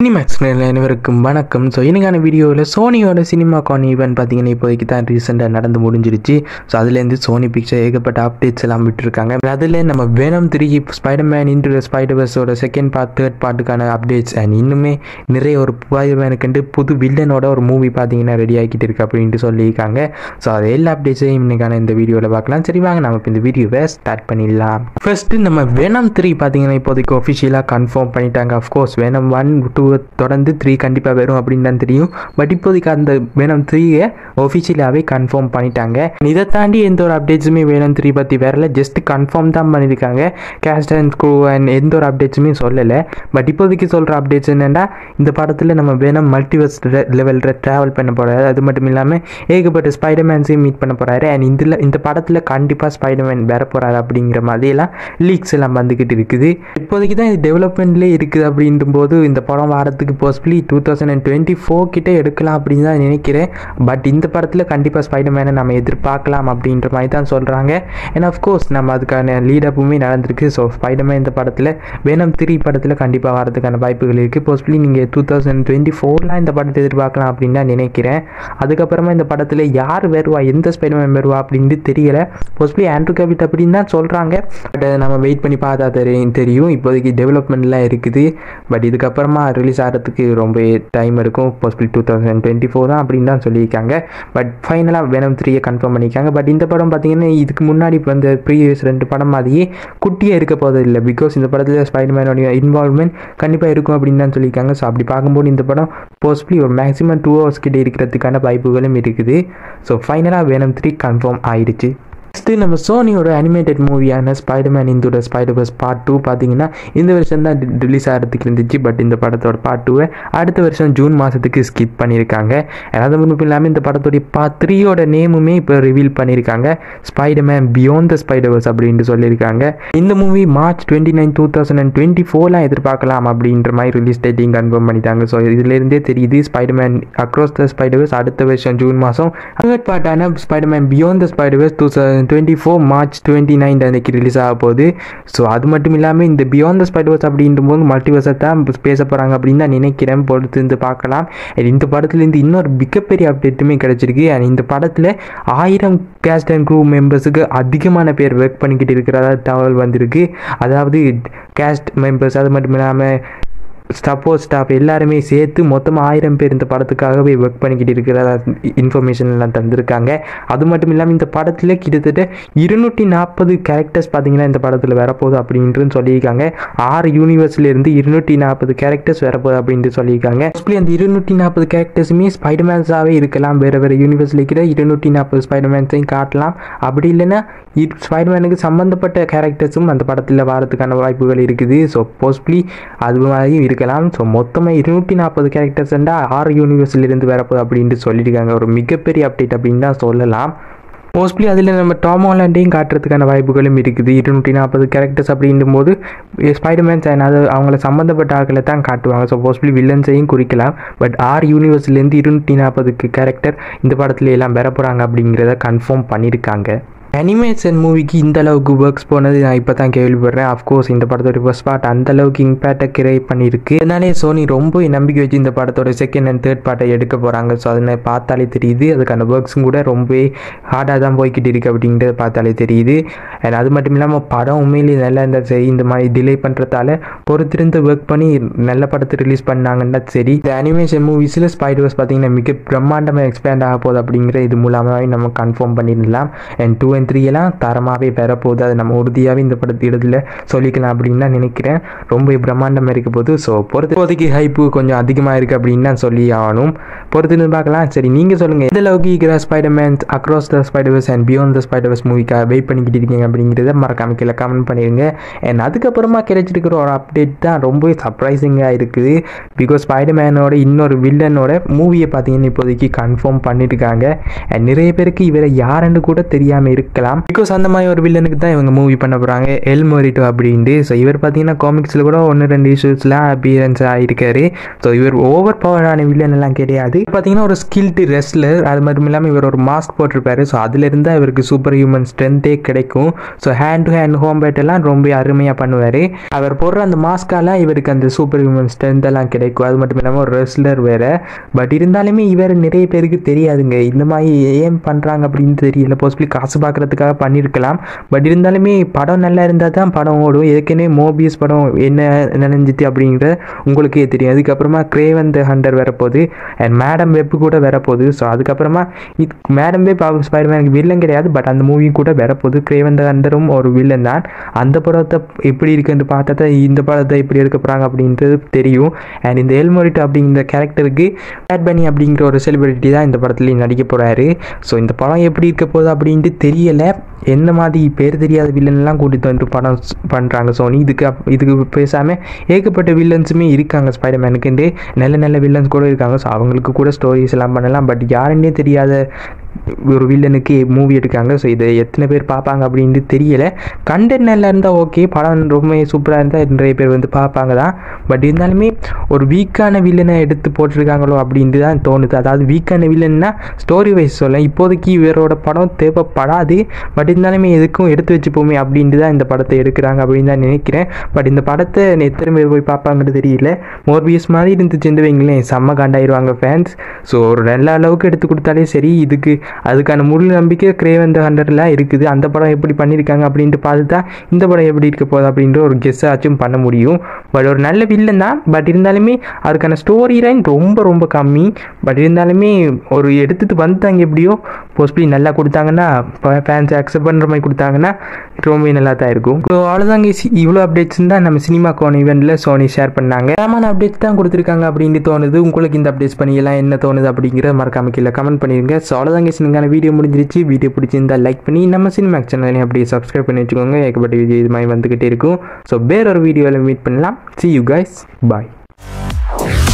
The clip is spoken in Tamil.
சினிமேக்ஸ் அனைவருக்கும் வணக்கம். ஸோ இன்னைக்கான வீடியோவில் சோனியோட சினிமாகான் ஈவெண்ட் பார்த்தீங்கன்னா இப்போதைக்கு தான் ரீசெண்டாக நடந்து முடிஞ்சிருச்சு. ஸோ அதுலேருந்து சோனி பிக்சர் ஏகப்பட்ட அப்டேட்ஸ் எல்லாம் விட்டுருக்காங்க. அதில் நம்ம வேனம் 3 ஸ்பைடர்மேன் இன்டு த ஸ்பைடர்வர்ஸோட செகண்ட் பார்ட் தேர்ட் பார்ட்டுக்கான அப்டேட்ஸ் அண்ட் இன்னுமே நிறைய ஒரு ஸ்பைடர்மேனுக்கு புது வில்லனோட ஒரு மூவி பார்த்தீங்கன்னா ரெடி ஆகிட்டு இருக்கு அப்படின்ட்டு சொல்லியிருக்காங்க. ஸோ அது எல்லா அப்டேட்ஸையும் இன்னைக்கான இந்த வீடியோவில் பார்க்கலாம். சரி வாங்க நம்ம இப்போ இந்த வீடியோவை ஸ்டார்ட் பண்ணிடலாம். ஃபர்ஸ்ட் நம்ம வேனம் 3 பார்த்தீங்கன்னா இப்போதைக்கு ஒஃபிஷியலாக கன்ஃபார்ம் பண்ணிட்டாங்க. அஃப்கோர்ஸ் வேனம் 1 2 தொடர்ந்து 3 கண்டிப்பாக வரும் அப்படின்னு தான் தெரியும். பட் இப்போதைக்கு அந்த வேனம் 3 ஒஃபிஷியலாகவே கன்ஃபார்ம் பண்ணிட்டாங்க. இதை தாண்டி எந்த ஒரு அப்டேட்ஸுமே வேனம் 3 பற்றி வரல, ஜஸ்ட் கன்ஃபார்ம் தான் பண்ணியிருக்காங்க. கேஸ்ட் அண்ட் க்ரூ அண்ட் எந்த ஒரு அப்டேட்ஸுமே சொல்லலை. பட் இப்போதைக்கு சொல்கிற அப்டேட்ஸ் என்னென்னா, இந்த படத்தில் நம்ம வேனம் மல்டிவர்ஸ் லெவலில் ட்ராவல் பண்ண போகிறாரு. அது மட்டும் இல்லாமல் ஏகப்பட்ட ஸ்பைடர்மேன்ஸையும் மீட் பண்ண போகிறாரு. அண்ட் இந்த படத்தில் கண்டிப்பாக ஸ்பைடர்மேன் வர போகிறாரு அப்படிங்கிற மாதிரியெல்லாம் லீக்ஸ் எல்லாம் வந்துக்கிட்டு இருக்குது. இப்போதைக்கு தான் இது டெவலப்மெண்ட்லேயே இருக்குது. அப்படின்ற போது இந்த படம் வாரத்துக்கு பாசிபிளி 2024 கிட்டே எடுக்கலாம் அப்படின்னு தான் நினைக்கிறேன். பட் இந்த படத்தில் கண்டிப்பாக ஸ்பைடர்மேனை நம்ம எதிர்பார்க்கலாம் அப்படின்ற மாதிரி தான் சொல்கிறாங்க. அண்ட் அஃப்கோர்ஸ் நம்ம அதுக்கான லீடப்புமே நடந்திருக்கு. ஸோ ஸ்பைடர்மேன் இந்த படத்தில் வேனம் 3 படத்தில் கண்டிப்பாக வரதுக்கான வாய்ப்புகள் இருக்குது. பாசிபிளி நீங்கள் 2024 இந்த படத்தை எதிர்பார்க்கலாம் அப்படின்னு தான் நினைக்கிறேன். அதுக்கப்புறமா இந்த படத்தில் யார் வருவா, எந்த ஸ்பைடர்மேன் வருவா அப்படின்ட்டு தெரியல. பாசிபிளி ஆண்ட்ரூ கேவிட் அப்படின்னு தான் சொல்கிறாங்க. பட் நம்ம வெயிட் பண்ணி பார்த்தா தெரியும். இப்போதைக்கு டெவலப்மெண்ட்லாம் இருக்குது. பட் இதுக்கப்புறமா ரிலீஸ் ஆகிறதுக்கு ரொம்ப டைம் இருக்கும். பாசிபிள் 2024 தான் அப்படின்னு தான் சொல்லியிருக்காங்க. பட் ஃபைனலாக வேனம் 3 கன்ஃபார்ம் பண்ணியிருக்காங்க. பட் இந்த படம் பார்த்தீங்கன்னா இதுக்கு முன்னாடி வந்த ப்ரீவியஸ் 2 படம் மாதிரியே குட்டியாக இருக்க போகிறது இல்லை. பிகாஸ் இந்த படத்தில் ஸ்பைடர்மேனோட இன்வால்வ்மெண்ட் கண்டிப்பாக இருக்கும் அப்படின்னு தான் சொல்லியிருக்காங்க. ஸோ அப்படி பார்க்கும்போது இந்த படம் பாசிபிளி ஒரு மேக்ஸிமம் 2 hours கிட்டே இருக்கிறதுக்கான வாய்ப்புகளும் இருக்குது. ஸோ ஃபைனலாக வேனம் 3 கன்ஃபார்ம் ஆயிடுச்சு. நெக்ஸ்ட்டு நம்ம சோனியோட அனிமேட்டட் மூவியான Spiderman into the Spiderverse part 2 பார்த்தீங்கன்னா இந்த வருஷம் தான் ரிலீஸ் ஆகிறதுக்கு இருந்துச்சு. பட் இந்த படத்தோட பார்ட் 2 அடுத்த வருஷம் ஜூன் மாதத்துக்கு ஸ்கிப் பண்ணியிருக்காங்க. அது மட்டும் இல்லாமல் இந்த படத்தோடைய பார்ட் 3யோட நேமுமே இப்போ ரிவீல் பண்ணியிருக்காங்க. ஸ்பைடர்மேன் பியாண்ட் த ஸ்பைடர்வர்ஸ் அப்படின்ட்டு சொல்லியிருக்காங்க. இந்த மூவி மார்ச் 29, 2024 எதிர்பார்க்கலாம் அப்படின்ற மாதிரி ரிலீஸ் டேட்டையும் கன்ஃபார்ம் பண்ணிட்டாங்க. ஸோ இதுலேருந்தே தெரியுது ஸ்பைடர்மேன் அக்ராஸ் த ஸ்பைடர்வர்ஸ் அடுத்த வருஷம் ஜூன் மாதம், தேர்ட் பார்ட்டான Spiderman beyond the Spiderverse 2024 March 29 அன்னைக்கு ரிலீஸ் ஆக போகுது. ஸோ அது மட்டும் இல்லாமல் இந்த பியாண்ட் த ஸ்பைடர்வர்ஸ் அப்படின்ற போது மல்டிவர்ஸை தான் பேச போகிறாங்க அப்படின்னு தான் நினைக்கிறேன். பொறுத்து இருந்து பார்க்கலாம். இந்த படத்துலேருந்து இன்னொரு மிகப்பெரிய அப்டேட்டுமே கிடச்சிருக்கு. அண்ட் இந்த படத்தில் 1000 கேஸ்ட் அண்ட் க்ரூ மெம்பர்ஸுக்கு அதிகமான பேர் ஒர்க் பண்ணிக்கிட்டு இருக்கிறதா தகவல் வந்திருக்கு. அதாவது கேஸ்ட் மெம்பர்ஸ் அது மட்டும் இல்லாமல் சப்போர்ட் ஸ்டாஃப் எல்லாருமே சேர்த்து மொத்தமாக 1000 பேர் இந்த படத்துக்காகவே ஒர்க் பண்ணிக்கிட்டு இருக்கிறதா இன்ஃபர்மேஷன் எல்லாம் தந்திருக்காங்க. அது மட்டும் இல்லாமல் இந்த படத்தில் கிட்டத்தட்ட 240 கேரக்டர்ஸ் பார்த்தீங்கன்னா இந்த படத்தில் வரப்போகுது அப்படின்ட்டு சொல்லியிருக்காங்க. 6 யூனிவர்ஸ்லேருந்து 240 கேரக்டர்ஸ் வரப்போகுது அப்படின்ட்டு சொல்லியிருக்காங்க. மோஸ்ட்லி அந்த 240 கேரக்டர்ஸுமே ஸ்பைடர்மேன்ஸாகவே இருக்கலாம். வேறு யூனிவர்ஸில் இருக்கிற 240 ஸ்பைடர்மேன்ஸையும் காட்டலாம். அப்படி இல்லைன்னா ஸ்பைடர்மேனுக்கு சம்மந்தப்பட்ட கேரக்டர்ஸும் அந்த படத்தில் வரதுக்கான வாய்ப்புகள் இருக்குது. ஸோ மோஸ்ட்லி அது மாதிரியும் இருக்கலாம். ஸோ மொத்தமாக 240 கேரக்டர்ஸ் 6 யூனிவர்ஸ்லேருந்து வரப்போகுது அப்படின்ட்டு சொல்லியிருக்காங்க. ஒரு மிகப்பெரிய அப்டேட் அப்படின்னு தான் சொல்லலாம். மோஸ்ட்லி அதில் நம்ம டாம் ஹாலண்டையும் காட்டுறதுக்கான வாய்ப்புகளும் இருக்குது. 240 கேரக்டர்ஸ் அப்படின்னும் போது ஸ்பைடர்மேன்ஸ் அது அவங்கள சம்மந்தப்பட்ட ஆட்களை தான் காட்டுவாங்க. ஸோ மோஸ்ட்லி வில்லன்ஸையும் குறிக்கலாம். பட் 6 யூனிவர்ஸ்லேருந்து 240 கேரக்டர் இந்த படத்துல எல்லாம் வர போகிறாங்க அப்படிங்கிறத கன்ஃபார்ம் பண்ணியிருக்காங்க. அனிமேஷன் மூவிக்கு இந்த அளவுக்கு ஒர்க்ஸ் போனது நான் இப்போ தான் கேள்விப்படுறேன். அஃப்கோர்ஸ் இந்த படத்தோட ஃபர்ஸ்ட் பார்ட் அந்த அளவுக்கு இம்பேக்டை கிரியேட் பண்ணியிருக்கு. அதனாலே சோனி ரொம்ப நம்பிக்கை வச்சு இந்த படத்தோட செகண்ட் அண்ட் தேர்ட் பார்ட்டை எடுக்க போகிறாங்க. ஸோ அதை பார்த்தாலே தெரியுது. அதுக்கான ஒர்க்ஸும் கூட ரொம்ப ஹார்டாக தான் போய்கிட்டு இருக்குது அப்படிங்கிறத பார்த்தாலே தெரியுது. அண்ட் அது மட்டும் இல்லாமல் படம் உண்மையிலேயே நல்லா இருந்தால் சரி, இந்த மாதிரி டிலே பண்ணுறதால பொறுத்திருந்து ஒர்க் பண்ணி நல்ல படத்தை ரிலீஸ் பண்ணாங்கன்னா சரி. இந்த அனிமேஷன் மூவிஸில் ஸ்பைடர்வர்ஸ் பார்த்தீங்கன்னா மிக பிரம்மாண்டமாக எக்ஸ்பேண்ட் ஆக போகுது அப்படிங்கிற இது மூலமாகவே நம்ம கன்ஃபார்ம் பண்ணிடலாம். அண்ட் 2 and 3 எல்லாம் தரமாகவே பெறப்போகுது. அது நம்ம உறுதியாகவே இந்த படத்து இடத்துல சொல்லிக்கலாம் அப்படின்னு தான் நினைக்கிறேன். ரொம்ப பிரம்மாண்டமாக இருக்க போது. ஸோ பொறுத்தோதைக்கு ஹைப்பு கொஞ்சம் அதிகமாக இருக்குது அப்படின்னு தான் சொல்லி ஆகணும். பொறுத்து பார்க்கலாம். சரி நீங்கள் சொல்லுங்கள், எந்த அளவுக்கு இருக்கிற Spiderman across the Spiderverse and beyond the Spiderverse மூவிக்காக வெயிட் பண்ணிக்கிட்டு இருக்கீங்க அப்படிங்கிறத மறக்காம கீழே கமெண்ட் பண்ணிடுங்க. அண்ட் அதுக்கப்புறமா கிடைச்சிருக்கிற ஒரு அப்டேட் தான் ரொம்பவே சர்ப்ரைசிங்காக இருக்குது. பிகாஸ் ஸ்பைடர்மேனோட இன்னொரு வில்லனோட மூவியை பார்த்தீங்கன்னா இப்போதைக்கு கன்ஃபார்ம் பண்ணியிருக்காங்க. அண்ட் நிறைய பேருக்கு இவரை யாருன்னு கூட தெரியாமல் இருக்கலாம். பிகாஸ் அந்த மாதிரி ஒரு வில்லனுக்கு தான் இவங்க மூவி பண்ண போகிறாங்க, எல் மொரிட்டோ அப்படின்ட்டு. ஸோ இவர் பார்த்தீங்கன்னா காமிக்ஸில் கூட 1-2 இஷ்யூஸ்லாம் அப்பியரன்ஸ் ஆகிருக்காரு. ஸோ இவர் ஓவர் பவரான வில்லன் எல்லாம் கிடையாது. பார்த்தீங்கன்னா ஒரு ஸ்கில்டு ரெஸ்லர். அது மட்டும் இல்லாமல் இவர் ஒரு மாஸ்க் போட்டிருப்பாரு. ஸோ அதுலேருந்து தான் இவருக்கு சூப்பர் ஹியூமன் ஸ்ட்ரென்த்தே கிடைக்கும். So hand to hand combat எல்லாம் ரொம்ப அருமையாக பண்ணுவார். அவர் போடுற அந்த மாஸ்கால இவருக்கு அந்த சூப்பர் ஹியூமன் ஸ்ட்ரென்த் எல்லாம் கிடைக்கும். அது மட்டும் இல்லாமல் ஒரு ரெஸ்லர் வேறு. பட் இருந்தாலுமே இவர் நிறைய பேருக்கு தெரியாதுங்க, இந்த மாதிரி ஏன் பண்ணுறாங்க அப்படின்னு தெரியல. பாசிபிளி காசு பார்க்குறதுக்காக பண்ணியிருக்கலாம். பட் இருந்தாலுமே படம் நல்லா இருந்தால் தான் படம் ஓடும். ஏற்கனவே மோபியஸ் படம் என்ன நினைஞ்சிட்டு அப்படிங்கிற உங்களுக்கே தெரியும். அதுக்கப்புறமா கிரேவன் த ஹண்டர் வரப்போகுது அண்ட் மேடம் வெப் கூட வரப்போகுது. ஸோ அதுக்கப்புறமா மேடம் வெப் ஸ்பைடர்மேனுக்கு வில்லன் கிடையாது, பட் அந்த மூவி கூட வரப்போகுது. கிரேவன் த ஹண்டரும் ஒரு வில்லன் தான். அந்த படத்தை எப்படி இருக்குன்னு பார்த்தா தான் இந்த படத்தை எப்படி எடுக்க போகிறாங்க அப்படின்றது தெரியும். அண்ட் இந்த எல் மொரிட்டோ அப்படிங்கிற கேரக்டருக்கு பேட் பனி அப்படிங்கிற ஒரு செலிபிரிட்டி தான் இந்த படத்துலேயும் நடிக்க போகிறாரு. ஸோ இந்த படம் எப்படி இருக்க போகுது அப்படின்ட்டு தெரியலை. எந்த மாதிரி பேர் தெரியாத வில்லன்லாம் கூட்டிகிட்டு வந்து படம் பண்ணுறாங்க சோனி. இதுக்கு பேசாமல் ஏகப்பட்ட வில்லன்ஸுமே இருக்காங்க ஸ்பைடர்மேனுக்குண்டு. நல்ல வில்லன்ஸ் கூட இருக்காங்க. ஸோ அவங்களுக்கு கூட ஸ்டோரிஸ் எல்லாம் பண்ணலாம். பட் யாருன்னே தெரியாத ஒரு வில்லனுக்கு மூவி எடுக்காங்க. ஸோ இதை எத்தனை பேர் பார்ப்பாங்க அப்படின்ட்டு தெரியலை. கண்டென்ட் நல்லா இருந்தால் ஓகே, படம் ரொம்ப சூப்பராக இருந்தால் நிறைய பேர் வந்து பார்ப்பாங்க தான். பட் இருந்தாலுமே ஒரு வீக்கான வில்லனை எடுத்து போட்டிருக்காங்களோ அப்படின்ட்டு தான் தோணுது. அதாவது வீக்கான வில்லன்னா ஸ்டோரி வைஸ் சொல்ல இப்போதைக்கு இவரோட படம் தேவைப்படாது. பட் இருந்தாலுமே எதுக்கும் எடுத்து வச்சுப்போமே அப்படின்ட்டு தான் இந்த படத்தை எடுக்கிறாங்க அப்படின்னு தான் நினைக்கிறேன். பட் இந்த படத்தை எத்தனை பேர் போய் பார்ப்பாங்கன்னு தெரியல. மோர்பியஸ் மாதிரி இருந்துச்சுன்னு வைங்களேன், செம்ம காண்டாயிருவாங்க ஃபேன்ஸ். ஸோ ஒரு நல்ல அளவுக்கு எடுத்து கொடுத்தாலே சரி. அதுக்கான முழு நம்பிக்கை கிரேவன் த ஹண்டரில் இருக்குது. அந்த படம் எப்படி பண்ணியிருக்காங்க அப்படின்ட்டு பார்த்து தான் இந்த படம் எப்படி இருக்க போகுது அப்படின்ற ஒரு கெஸ் ஆச்சும் பண்ண முடியும். பட் ஒரு நல்ல வில்லன் தான். பட் இருந்தாலுமே அதுக்கான ஸ்டோரி லைன் ரொம்ப கம்மி. பட் இருந்தாலுமே ஒரு எடுத்துகிட்டு வந்துட்டாங்க, எப்படியோ போஸ்ட்லி நல்லா கொடுத்தாங்கன்னா, ஃபேன்ஸ் அக்செப்ட் பண்ணுற மாதிரி கொடுத்தாங்கன்னா ரொம்ப நல்லா தான் இருக்கும். ஸோ அவ்வளோதாங்க, இவ்வளோ அப்டேட்ஸ் தான் நம்ம சினிமாகான் ஈவெண்ட்டில் சோனி ஷேர் பண்ணாங்க. தரமான அப்டேட்ஸ் தான் கொடுத்துருக்காங்க அப்படின்ட்டு தோணுது. உங்களுக்கு இந்த அப்டேட்ஸ் பண்ணியெல்லாம் என்ன தோணுது அப்படிங்கிற மறக்காம கீழே கமெண்ட் பண்ணிடுங்க. ஸோ அவ்வளோதாங்க, சின்னங்கான வீடியோ முடிஞ்சிருச்சு. வீடியோ பிடிச்சிருந்தா லைக் பண்ணி நம்ம சினிமாக் சேனலையும் அப்படியே சப்ஸ்கிரைப் பண்ணி வச்சுக்கோங்க. ஏகப்பட்ட வீடியோ இது மாதிரி வந்துக்கிட்டே இருக்கும். ஸோ வேற ஒரு வீடியோவில் மீட் பண்ணலாம். See you guys. Bye.